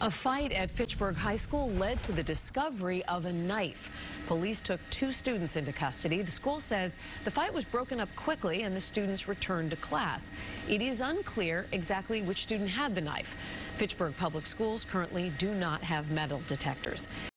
A fight at Fitchburg High School led to the discovery of a knife. Police took 2 students into custody. The school says the fight was broken up quickly and the students returned to class. It is unclear exactly which student had the knife. Fitchburg Public Schools currently do not have metal detectors.